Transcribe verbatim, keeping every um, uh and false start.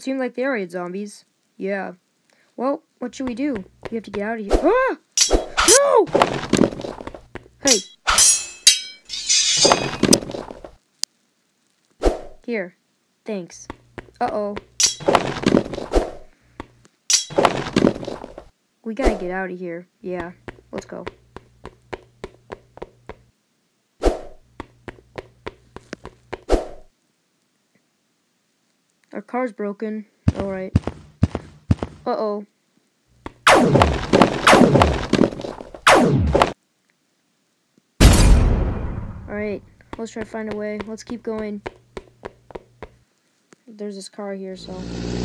seems like they are zombies. Yeah. Well, what should we do? We have to get out of here. Ah! No! Hey. Here. Thanks. Uh-oh. We gotta get out of here. Yeah. Let's go. Our car's broken. Alright. Uh-oh. Alright. Let's try to find a way. Let's keep going. There's this car here, so...